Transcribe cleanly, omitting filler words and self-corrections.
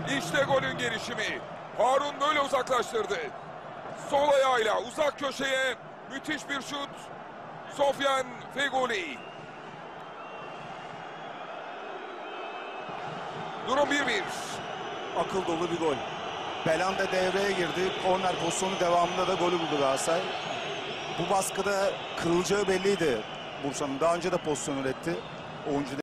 İşte golün gelişimi. Harun böyle uzaklaştırdı. Sol ayağıyla uzak köşeye müthiş bir şut. Sofyan Fegoli. Durum 1-1. Akıl dolu bir gol. Belhanda devreye girdi. Korner pozisyonu devamında da golü buldu Galatasaray. Bu baskıda kırılacağı belliydi Bursa'nın. Daha önce de pozisyon üretti. Oyuncu